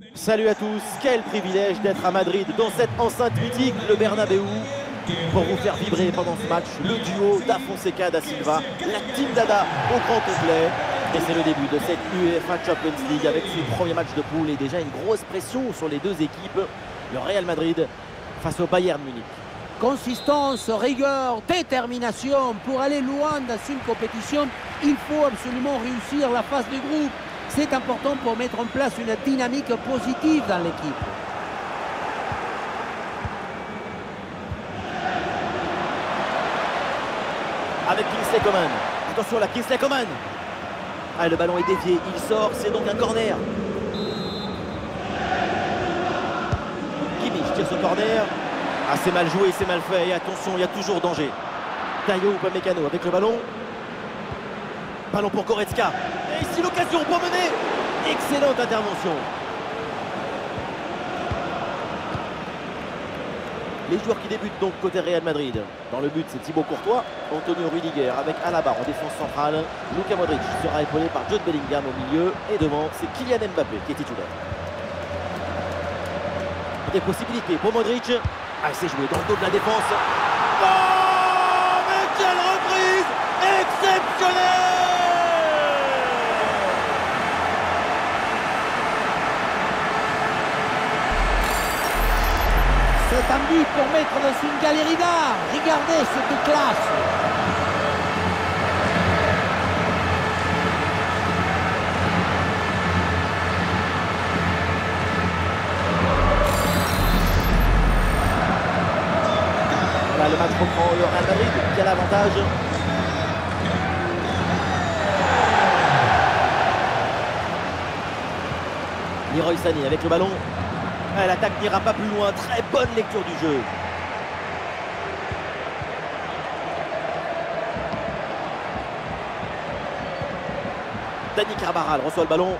Salut à tous, quel privilège d'être à Madrid dans cette enceinte mythique, le Bernabéu, pour vous faire vibrer pendant ce match le duo da Fonseca da Silva, la Team Dada au grand complet. Et c'est le début de cette UEFA Champions League avec ses premiers matchs de poule et déjà une grosse pression sur les deux équipes. Le Real Madrid face au Bayern Munich. Consistance, rigueur, détermination. Pour aller loin dans une compétition, il faut absolument réussir la phase de groupe. C'est important pour mettre en place une dynamique positive dans l'équipe. Avec Kingsley Coman. Attention là, Kingsley Coman. Ah, le ballon est dévié, il sort, c'est donc un corner. Kimmich tire ce corner. Ah, c'est mal joué, c'est mal fait. Et attention, il y a toujours danger. Tayo Upamecano avec le ballon. Ballon pour Goretzka. Et ici l'occasion pour mener. Excellente intervention. Les joueurs qui débutent donc côté Real Madrid. Dans le but, c'est Thibaut Courtois, Antonio Rüdiger avec Alaba en défense centrale. Luka Modric sera épaulé par Jude Bellingham au milieu. Et devant, c'est Kylian Mbappé qui est titulaire. Des possibilités pour Modric. Ah, c'est joué dans le dos de la défense. Oh, mais quelle reprise exceptionnelle! C'est un but pour mettre dans une galerie d'art. Regardez cette classe. Là, le match reprend le Real Madrid qui a l'avantage. Leroy Sané avec le ballon. L'attaque n'ira pas plus loin. Très bonne lecture du jeu. Dani Carvajal reçoit le ballon.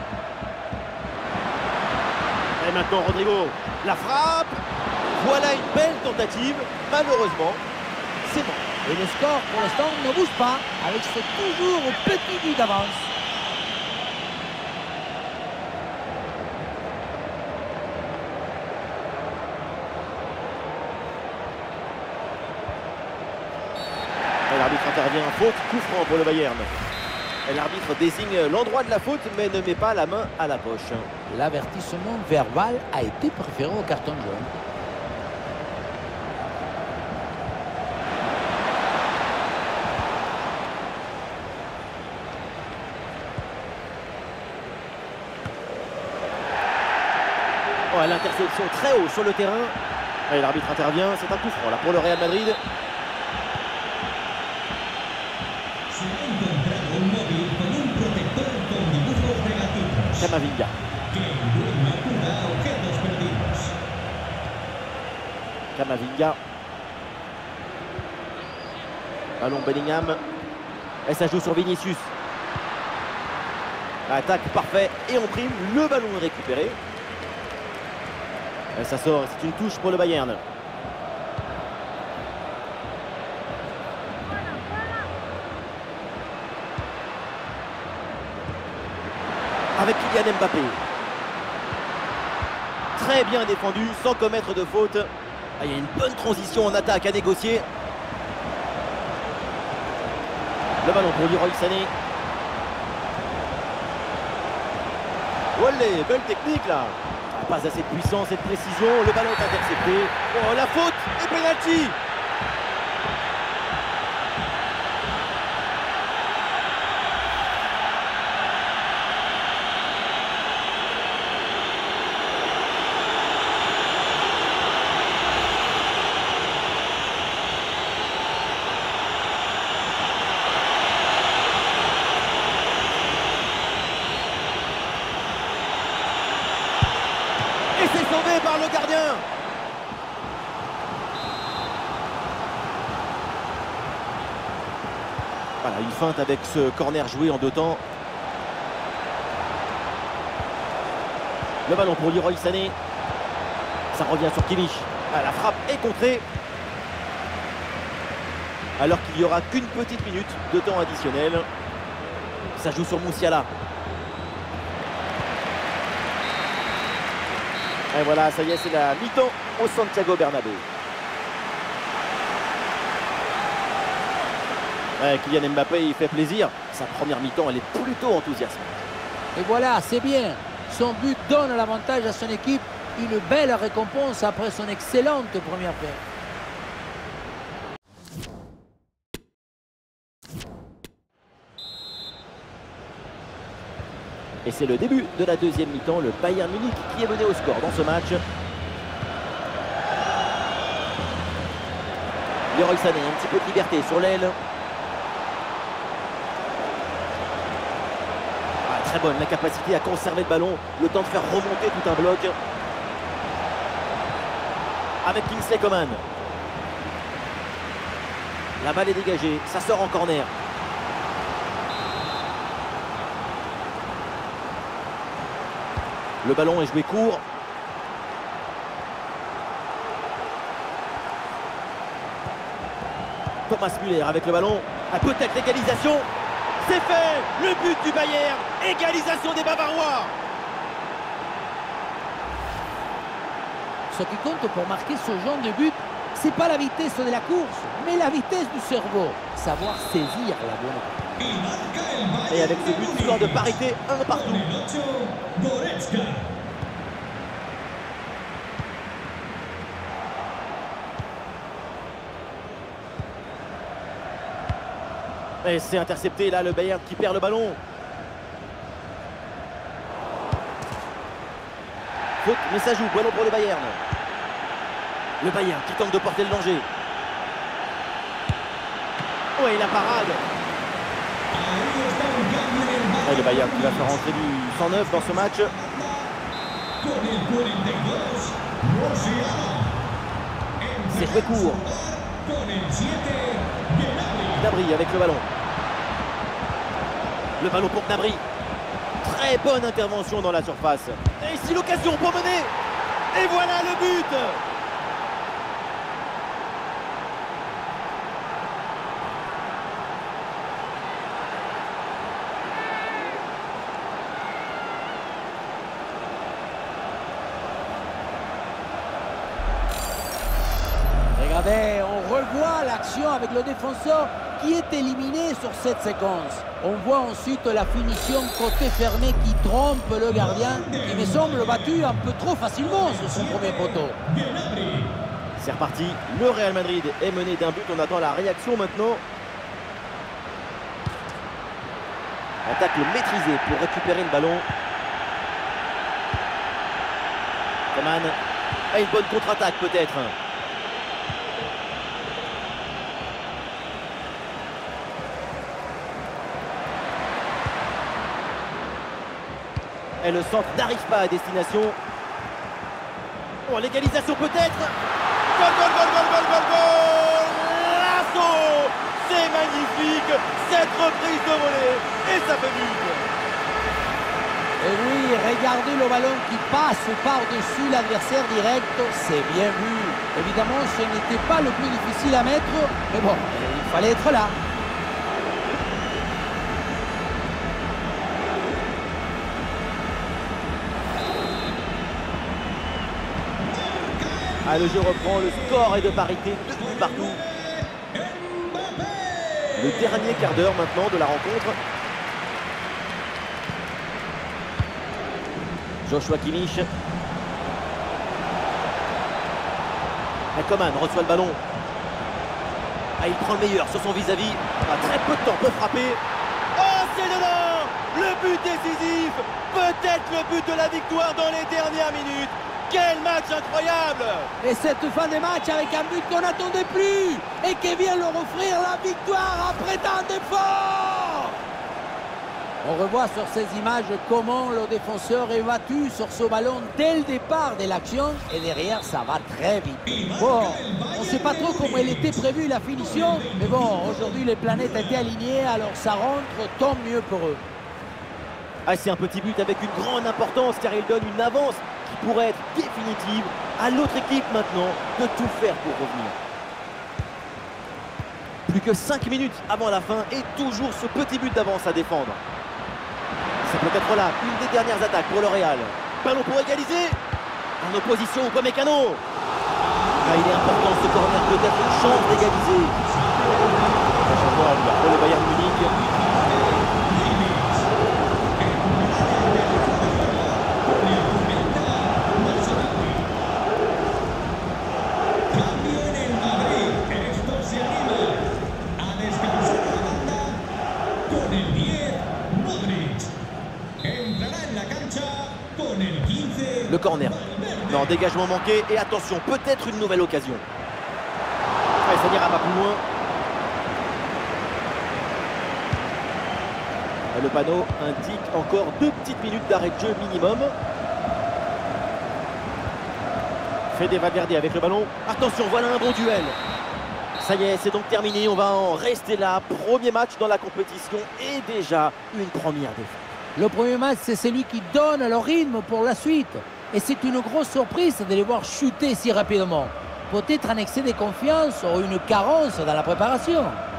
Et maintenant Rodrigo. La frappe. Voilà une belle tentative. Malheureusement, c'est bon. Et le score pour l'instant ne bouge pas avec ce toujours petit but d'avance. L'arbitre intervient, faute, coup franc pour le Bayern. L'arbitre désigne l'endroit de la faute mais ne met pas la main à la poche. L'avertissement verbal a été préféré au carton jaune. Oh, l'interception très haut sur le terrain. L'arbitre intervient, c'est un coup franc là pour le Real Madrid. Camavinga. Camavinga. Ballon Bellingham. Et ça joue sur Vinicius. Attaque parfait et on prime. Le ballon est récupéré. Et ça sort, c'est une touche pour le Bayern. Avec Kylian Mbappé. Très bien défendu, sans commettre de faute. Ah, il y a une bonne transition en attaque à négocier. Le ballon pour Leroy Sané. Olé, belle technique là. Pas assez de puissance et de précision. Le ballon est intercepté. Oh, la faute et pénalty. Et c'est sauvé par le gardien. Voilà, une feinte avec ce corner joué en deux temps. Le ballon pour Leroy Sané. Ça revient sur Kimmich. Ah, la frappe est contrée. Alors qu'il n'y aura qu'une petite minute de temps additionnel. Ça joue sur Musiala. Et voilà, ça y est, c'est la mi-temps au Santiago Bernabéu. Ouais, Kylian Mbappé, il fait plaisir. Sa première mi-temps, elle est plutôt enthousiasmante. Et voilà, c'est bien. Son but donne l'avantage à son équipe. Une belle récompense après son excellente première paire. Et c'est le début de la deuxième mi-temps, le Bayern Munich qui est mené au score dans ce match. Leroy Sané, un petit peu de liberté sur l'aile. Ah, très bonne la capacité à conserver le ballon, le temps de faire remonter tout un bloc. Avec Kingsley Coman. La balle est dégagée, ça sort en corner. Le ballon est joué court. Thomas Müller avec le ballon. Ah, peut-être l'égalisation. C'est fait. Le but du Bayern. Égalisation des Bavarois. Ce qui compte pour marquer ce genre de but, c'est pas la vitesse de la course, mais la vitesse du cerveau. Savoir saisir la bonne. Et avec ce but, score de parité, 1 partout. Et c'est intercepté là, le Bayern qui perd le ballon. Faute, mais ça joue, ballon pour le Bayern. Le Bayern qui tente de porter le danger. Oui, la parade. Et le Bayern qui va faire rentrer du 109 dans ce match. C'est joué court. Gnabry avec le ballon. Le ballon pour Gnabry. Très bonne intervention dans la surface. Et ici l'occasion pour mener. Et voilà le but. Regardez, on revoit l'action avec le défenseur qui est éliminé sur cette séquence. On voit ensuite la finition côté fermé qui trompe le gardien, qui me semble battu un peu trop facilement sur son premier poteau. C'est reparti, le Real Madrid est mené d'un but, on attend la réaction maintenant. Attaque maîtrisée pour récupérer le ballon. Coman a une bonne contre-attaque peut-être. Et le centre n'arrive pas à destination. Oh, l'égalisation peut-être. Goal, goal, goal, goal, goal, goal, goal. L'assaut. C'est magnifique. Cette reprise de volée. Et ça fait but. Et oui, regardez le ballon qui passe par-dessus l'adversaire direct. C'est bien vu. Évidemment, ce n'était pas le plus difficile à mettre. Mais bon, il fallait être là. Ah, le jeu reprend, le score est de parité, 2 buts partout. Le dernier quart d'heure maintenant de la rencontre. Joshua Kimmich. Coman reçoit le ballon. Ah, il prend le meilleur sur son vis-à-vis. Très peu de temps pour frapper. Oh, c'est dedans! Le but décisif! Peut-être le but de la victoire dans les dernières minutes. Quel match incroyable! Et cette fin de match avec un but qu'on n'attendait plus et qui vient leur offrir la victoire après tant d'efforts. On revoit sur ces images comment le défenseur est battu sur ce ballon dès le départ de l'action et derrière ça va très vite. Bon, on ne sait pas trop comment il était prévu la finition, mais bon, aujourd'hui les planètes étaient alignées, alors ça rentre, tant mieux pour eux. Ah, c'est un petit but avec une grande importance car il donne une avance qui pourrait être définitive. À l'autre équipe maintenant de tout faire pour revenir. Plus que 5 minutes avant la fin et toujours ce petit but d'avance à défendre. C'est peut-être là une des dernières attaques pour le Real. Ballon pour égaliser. En opposition au Upamecano. Ah, il est important ce corner, peut-être une chance d'égaliser. Pour le Bayern Munich. Le corner. Non, dégagement manqué. Et attention, peut-être une nouvelle occasion. Ouais, ça n'ira pas plus loin. Et le panneau indique encore 2 petites minutes d'arrêt de jeu minimum. Fede Valverde avec le ballon. Attention, voilà un bon duel. Ça y est, c'est donc terminé. On va en rester là. Premier match dans la compétition et déjà une première défaite. Le premier match, c'est celui qui donne le rythme pour la suite. Et c'est une grosse surprise de les voir chuter si rapidement. Peut-être un excès de confiance ou une carence dans la préparation.